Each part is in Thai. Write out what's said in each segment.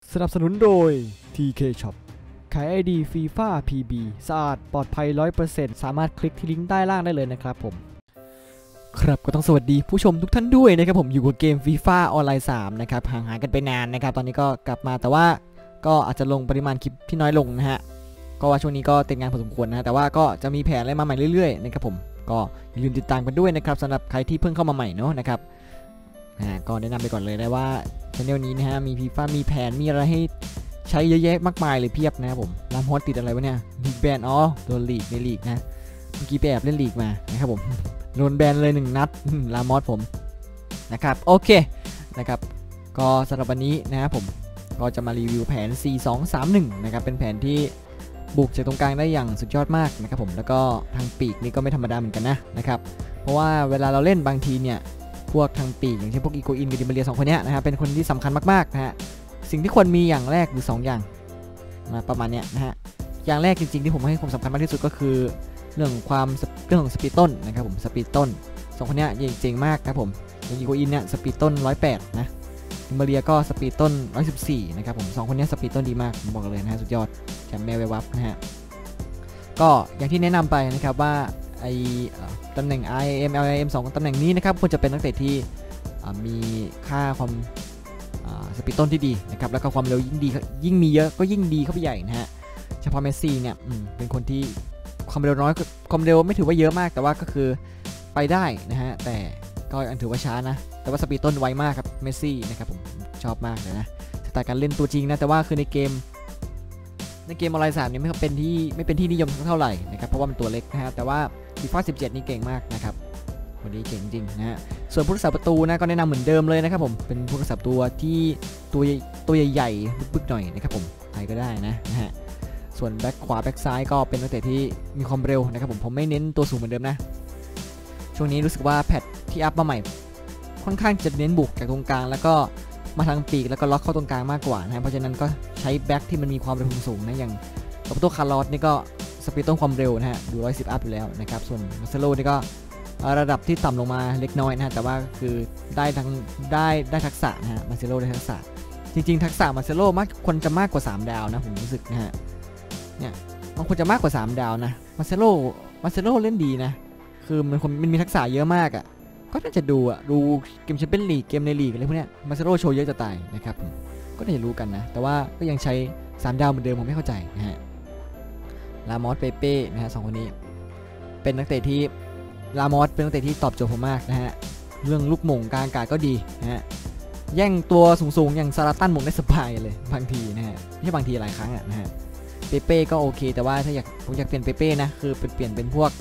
สนับสนุนโดย TK Shop ขาย ID FIFA PB สะอาดปลอดภัย 100% สามารถคลิกที่ลิงก์ใต้ล่างได้เลยนะครับผมครับก็ต้องสวัสดีผู้ชมทุกท่านด้วยนะครับผมอยู่กับเกม FIFA ออนไลน์ 3 นะครับห่างหายกันไปนานนะครับตอนนี้ก็กลับมาแต่ว่าก็อาจจะลงปริมาณคลิปที่น้อยลงนะฮะก็ว่าช่วงนี้ก็ติดงานพอสมควรนะแต่ว่าก็จะมีแผนอะไรมาใหม่เรื่อยๆนะครับผมก็อย่าลืมติดตามกันด้วยนะครับสำหรับใครที่เพิ่งเข้ามาใหม่เนาะนะครับก็แนะนำไปก่อนเลยได้ว่าช่องนี้นะฮะมี FIFA มีแผนมีอะไรให้ใช้เยอะแยะมากมายเลยเพียบนะครับผมลามฮอตติดอะไรวะเนี่ยลีกแบนโดนลีกในลีกนะเมื่อกี้ไปแอบเล่นลีกมานะครับผมโดนแบนเลย1 นัดลามอสผมนะครับโอเคนะครับก็สำหรับวันนี้นะครับผมก็จะมารีวิวแผน 4-2-3-1 นะครับเป็นแผนที่บุกจากตรงกลางได้อย่างสุดยอดมากนะครับผมแล้วก็ทางปีกนี่ก็ไม่ธรรมดาเหมือนกันนะครับเพราะว่าเวลาเราเล่นบางทีเนี่ยพวกทางปีกอย่างเช่นพวกอีโกอินกับดิมาเรีย2 คนนี้นะครับเป็นคนที่สำคัญมากๆนะฮะสิ่งที่ควรมีอย่างแรกหรือ2 อย่างประมาณเนี้ยนะฮะอย่างแรกจริงๆที่ผมให้ความสำคัญมากที่สุดก็คือเรื่องของสปีดต้นนะครับผมสปีดต้น2 คนนี้เจ๋งมากครับผมอย่างอีโกอินเนี่ยสปีดต้น108นะดิมาเรียก็สปีดต้น114นะครับผม2 คนนี้สปีดต้นดีมากผมบอกเลยนะฮะสุดยอดแชมป์แมววับนะฮะก็อย่างที่แนะนำไปนะครับว่าไอตำแหน่ง IAM LIM 2 ตำแหน่งนี้นะครับควรจะเป็นนักเตะที่มีค่าความสปีดต้นที่ดีนะครับแล้วก็ความเร็วยิ่งดียิ่งมีเยอะก็ยิ่งดีเข้าไปใหญ่นะฮะเฉพาะเมสซี่เนี่ยเป็นคนที่ความเร็วน้อยความเร็วไม่ถือว่าเยอะมากแต่ว่าก็คือไปได้นะฮะแต่ก็ยังถือว่าช้านะแต่ว่าสปีดต้นไวมากครับเมสซี่นะครับผมชอบมากเลยนะสไตล์การเล่นตัวจริงนะแต่ว่าคือในเกมออนไลน์ 3เนี่ยไม่เป็นที่นิยมเท่าไหร่นะครับเพราะว่ามันตัวเล็กนะฮะแต่ว่า FIFA 17 นี่เก่งมากนะครับวันนี้เก่งจริงนะฮะส่วนผู้รักษาประตูนะก็แนะนำเหมือนเดิมเลยนะครับผมเป็นผู้รักษาตัวที่ตัวใหญ่ๆบึกๆหน่อยนะครับผมใครก็ได้นะฮะส่วนแบ็คขวาแบ็คซ้ายก็เป็นนักเตะที่มีความเร็วนะครับผมไม่เน้นตัวสูงเหมือนเดิมนะช่วงนี้รู้สึกว่าแพทที่อัพมาใหม่ค่อนข้างจะเน้นบุกจากตรงกลางแล้วก็มาทางปีกแล้วก็ล็อกเข้าตรงกลางมากกว่านะเพราะฉะนั้นก็ใช้แบ็คที่มันมีความเร็วสูงนะอย่างตัวคาร์ลอสนี่ก็สปีดต้นความเร็วนะฮะดู110 อัพอยู่แล้วนะครับส่วนมาเซโลนี่ก็ระดับที่ต่ำลงมาเล็กน้อยนะฮะแต่ว่าคือได้ทักษะนะฮะมาเซโลได้ทักษะจริงๆทักษะมาเซโลควรจะมากกว่า3 ดาวนะผมรู้สึกนะฮะเนี่ยมันควรจะมากกว่า3 ดาวนะมาเซโลเล่นดีนะคือมันมีทักษะเยอะมากอ่ะก็น่าจะดูเกมแชมเปี้ยนลีกเกมในลีกอะไรพวกเนี้ยมาเซโลโชว์เยอะจะตายนะครับก็น่าจะรู้กันนะแต่ว่าก็ยังใช้3 ดาวเหมือนเดิมผมไม่เข้าใจนะฮะลามอสเปเป้นะฮะ2 คนนี้เป็นนักเตะที่ลามอสเป็นนักเตะที่ตอบโจทย์ผมมากนะฮะเรื่องลูกหม่งกลางอากาศก็ดีนะฮะแย่งตัวสูงๆอย่างซาลาตันหม่งได้สบายเลยบางทีนะฮะไม่ใช่บางทีหลายครั้งนะฮะเปเป้ก็โอเคแต่ว่าถ้าผมอยากเปลี่ยนเปเป้นะคือเปลี่ยนเป็นพวก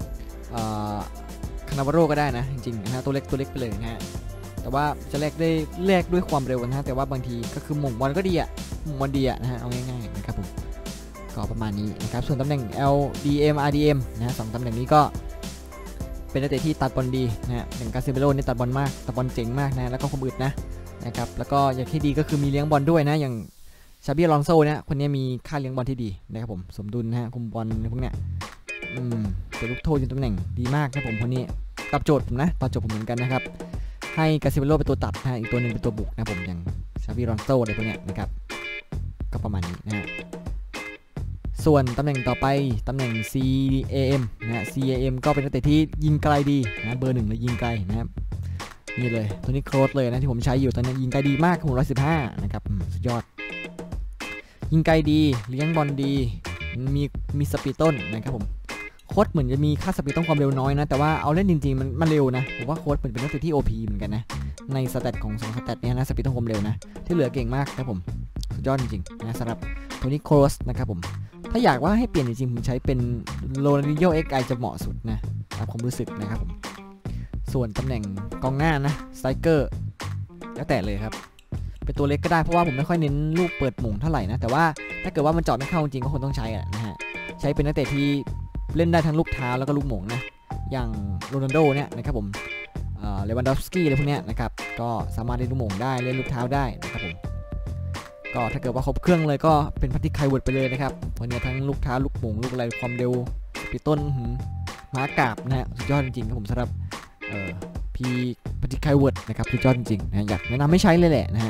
คานาวาโร่ก็ได้นะจริงๆนะฮะตัวเล็กไปเลยนะฮะแต่ว่าจะแลกด้วยความเร็วนะฮะแต่ว่าบางทีก็คือหม่งบอลก็ดีอะหม่งบอลดีอะนะฮะเอาง่ายๆนะครับผมก็ประมาณนี้นะครับส่วนตำแหน่ง LDM RDM นะฮะ2 ตำแหน่งนี้ก็เป็นนักเตะที่ตัดบอลดีนะฮะอย่างกาซิเมโร่นี่ตัดบอลเจ๋งมากนะแล้วก็ความอึดนะครับแล้วก็อย่างที่ดีก็คือมีเลี้ยงบอลด้วยนะอย่างชาบิอลองโซเนี่ยคนนี้มีค่าเลี้ยงบอลที่ดีนะครับผมสมดุลนะฮะคุมบอลพวกเนี้ยเป็นลูกโทษอยู่ตำแหน่งดีมากนะผมคนนี้ตอบโจทย์ผมนะตอบโจทย์ผมเหมือนกันนะครับให้กาซิเมโร่เป็นตัวตัดนะอีกตัวหนึ่งเป็นตัวบุกนะผมอย่างชาบิอลองโซอะไรพวกเนี้ยนะครับก็ประมาณนี้นะฮะส่วนตำแหน่งต่อไปตำแหน่ง CAM นะฮะ CAM ก็เป็นนักเตะที่ยิงไกลดีนะเบอร์ 1เลยยิงไกลนะครับนี่เลยตัวนี้โครสเลยนะที่ผมใช้อยู่ตอนนี้ยิงไกลดีมากผม115นะครับสุดยอดยิงไกลดีเลี้ยงบอลดีมีสปีดต้นนะครับผมโค้ชเหมือนจะมีค่าสปีดต้นความเร็วน้อยนะแต่ว่าเอาเล่นจริงๆมันเร็วนะผมว่าโค้ชเหมือนเป็นนักเตะที่ OP เหมือนกันนะในสแตทของ2 สแตทนี้นะสปีดต้นความเร็วนะที่เหลือเก่งมากครับผมสุดยอดจริงๆนะสำหรับตัวนี้โครสนะครับผมถ้าอยากว่าให้เปลี่ยนจริงๆผมใช้เป็นโรนัลดินโญ่ XI จะเหมาะสุดนะตามความรู้สึกนะครับผมส่วนตำแหน่งกองหน้านะสไตรเกอร์แล้วแต่เลยครับเป็นตัวเล็กก็ได้เพราะว่าผมไม่ค่อยเน้นลูกเปิดหม่งเท่าไหร่นะแต่ว่าถ้าเกิดว่ามันเจาะไม่เข้าจริงก็คงต้องใช้นะฮะใช้เป็นนักเตะที่เล่นได้ทั้งลูกเท้าแล้วก็ลูกหม่งนะอย่างโรนัลโดเนี่ยนะครับผมเลวันดอฟสกี้อะไรพวกเนี้ยนะครับก็สามารถเล่นลูกหม่งได้เล่นลูกเท้าได้นะครับผมก็ถ้าเกิดว่าครบเครื่องเลยก็เป็นพัตติไคเวิร์ดไปเลยนะครับวันนี้ทั้งลูกเท้าลูกหม่งลูกอะไรความเร็วปีต้นม้ากาบนะฮะสุดยอดจริงๆครับผมสำหรับพีพัตติไคเวิร์ดนะครับสุดยอดจริงๆนะอยากแนะนำให้ใช้เลยแหละนะฮะ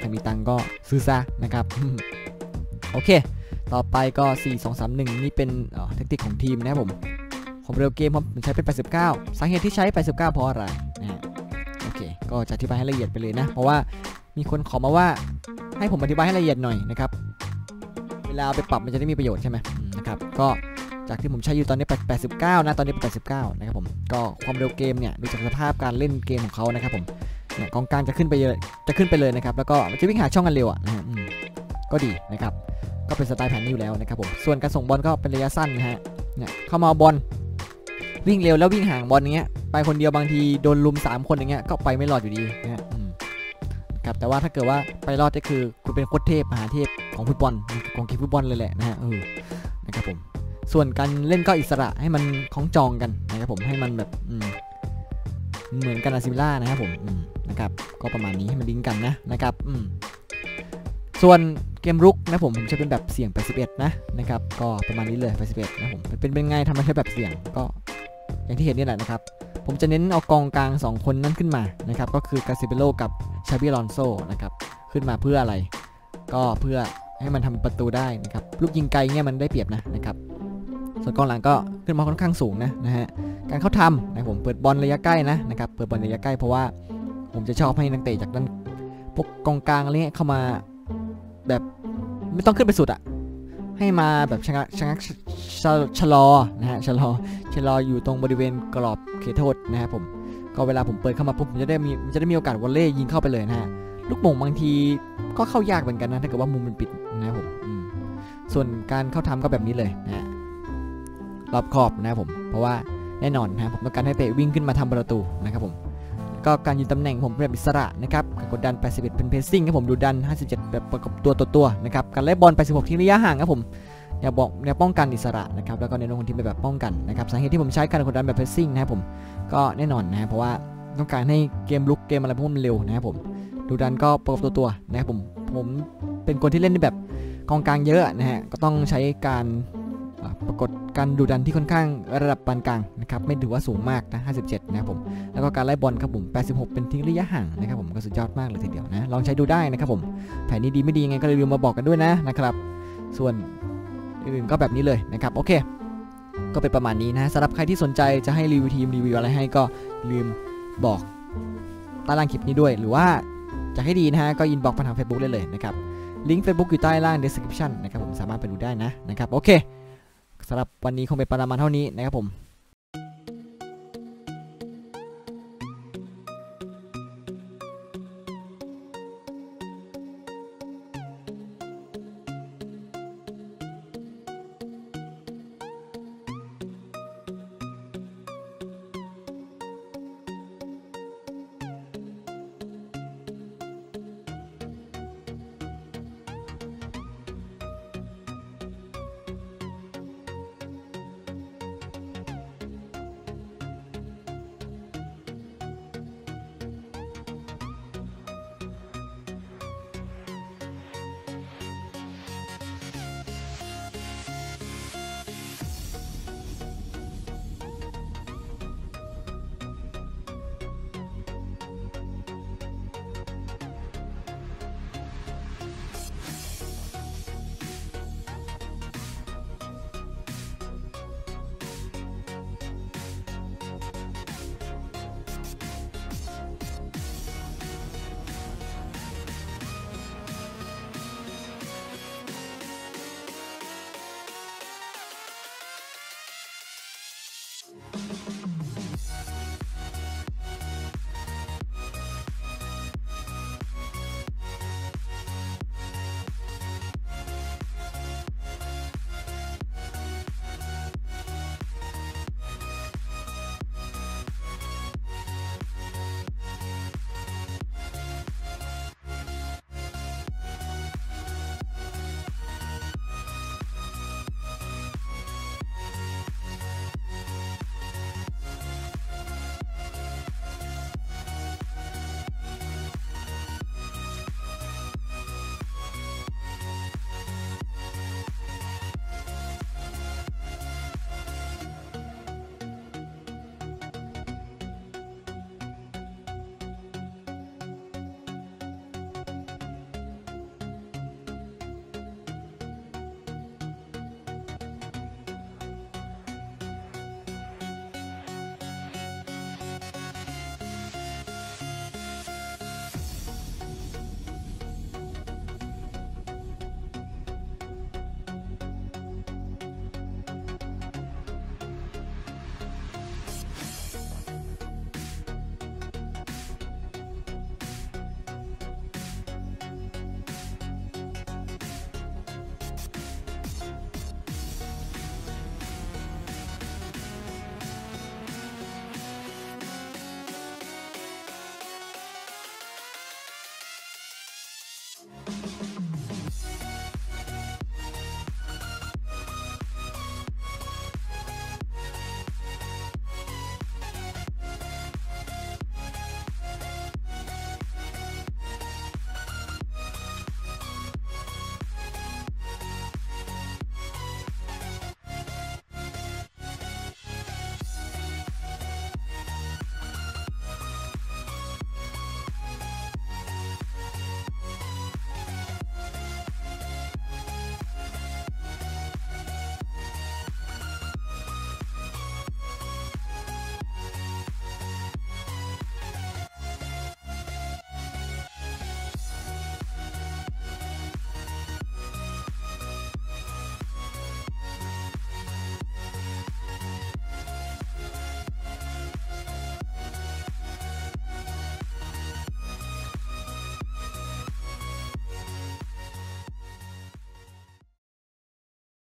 ถ้ามีตังก็ซื้อซะนะครับ โอเคต่อไปก็4-2-3-1นี่เป็นแทคติกของทีมนะครับผมความเร็วเกมผมใช้เป็น89สาเหตุที่ใช้89เพราะอะไรนะฮะโอเคก็จะอธิบายให้ละเอียดไปเลยนะเพราะว่ามีคนขอมาว่าให้ผมอธิบายให้ละเอียดหน่อยนะครับเวลาไปปรับมันจะได้มีประโยชน์ใช่ไหมนะครับก็จากที่ผมใช้อยู่ตอนนี้89นะตอนนี้89นะครับผมก็ความเร็วเกมเนี่ยดูจากสภาพการเล่นเกมของเขานะครับผมเนี่ยกองกลางจะขึ้นไปเลยนะครับแล้วก็มันจะวิ่งหาช่องกันเร็วนะฮะก็ดีนะครับก็เป็นสไตล์แผนนี้อยู่แล้วนะครับผมส่วนการส่งบอลก็เป็นระยะสั้นนะฮะเนี่ยเข้ามาบอลวิ่งเร็วแล้ววิ่งห่างบอลอย่างเงี้ยไปคนเดียวบางทีโดนลุม3คนอย่างเงี้ยก็ไปไม่รอดอยู่ดีนะฮะครับแต่ว่าถ้าเกิดว่าไปรอดก็คือคุณเป็นโค้ชเทพมหาเทพของฟุตบอลของเกมฟุตบอลเลยแหละนะฮะนะครับผมส่วนการเล่นก็อิสระให้มันคล้องจองกันนะครับผมให้มันแบบเหมือนกันอาซิมิล่านะครับผมนะครับก็ประมาณนี้ให้มันลิงก์กันนะครับส่วนเกมรุกนะผมจะเป็นแบบเสี่ยง81นะครับก็ประมาณนี้เลย81นะผมเป็นไงทำมาใช้แบบเสี่ยงก็อย่างที่เห็นนี่แหละนะครับผมจะเน้นเอากองกลาง2คนนั้นขึ้นมานะครับก็คือกาซิเบโลกับชาบิลอนโซนะครับขึ้นมาเพื่ออะไรก็เพื่อให้มันทำประตูได้นะครับลูกยิงไกลเนี่ยมันได้เปรียบนะครับส่วนกองหลังก็ขึ้นมาค่อนข้างสูงนะฮะการเข้าทำนะผมเปิดบอลระยะใกล้นะครับเปิดบอลระยะใกล้เพราะว่าผมจะชอบให้นักเตะจากด้านพวกกองกลางอะไรเงี้ยเข้ามาแบบไม่ต้องขึ้นไปสุดอะให้มาแบบชะลอนะฮะชะลออยู่ตรงบริเวณกรอบเขตโทษนะครับผมก็เวลาผมเปิดเข้ามาปุ๊บผมจะได้มีโอกาสวอลเลย์ยิงเข้าไปเลยนะฮะลูกโป่งบางทีก็เข้ายากเหมือนกันนะถ้าเกิดว่ามุมมันปิดนะครับผมส่วนการเข้าทำก็แบบนี้เลยนะฮะรอบขอบนะครับผมเพราะว่าแน่นอนนะผมต้องการให้เตะวิ่งขึ้นมาทำประตูนะครับผมก็การยืนตำแหน่งผมแบบอิสระนะครับการกดดัน81เป็นเพสซิ่งครับผมดูดัน57แบบประกบตัวต่อตัวนะครับการไล่บอล86ทิ้งระยะห่างครับผมอย่าป้องกันอิสระนะครับแล้วก็ในลงทีมแบบป้องกันนะครับสาเหตุที่ผมใช้การกดดันแบบเพสซิ่งนะครับผมก็แน่นอนนะเพราะว่าต้องการให้เกมลุกเกมอะไรพวกมันเร็วนะครับผมดูดันก็ประกบตัวนะครับผมเป็นคนที่เล่นแบบกองกลางเยอะนะฮะก็ต้องใช้การปรากฏการดูดันที่ค่อนข้างระดับปานกลางนะครับไม่ถือว่าสูงมากนะ57นะครับผมแล้วก็การไล่บอลครับผม86เป็นทิ้งระยะห่างนะครับผมก็สุดยอดมากเลยทีเดียวนะลองใช้ดูได้นะครับผมแผนนี้ดีไม่ดียังไงก็ลืมมาบอกกันด้วยนะครับส่วนอื่นก็แบบนี้เลยนะครับโอเคก็เป็นประมาณนี้นะสำหรับใครที่สนใจจะให้รีวิวทีมรีวิวอะไรให้ก็ลืมบอกใต้ล่างคลิปนี้ด้วยหรือว่าจะให้ดีนะฮะก็อินบ็อกซ์มาทาง Facebook ได้เลยนะครับลิงก์ Facebook อยู่ใต้ล่าง description นะครับผมสามารถไปดูได้นะครับโอเคสำหรับวันนี้คงเป็นประมาณเท่านี้นะครับผม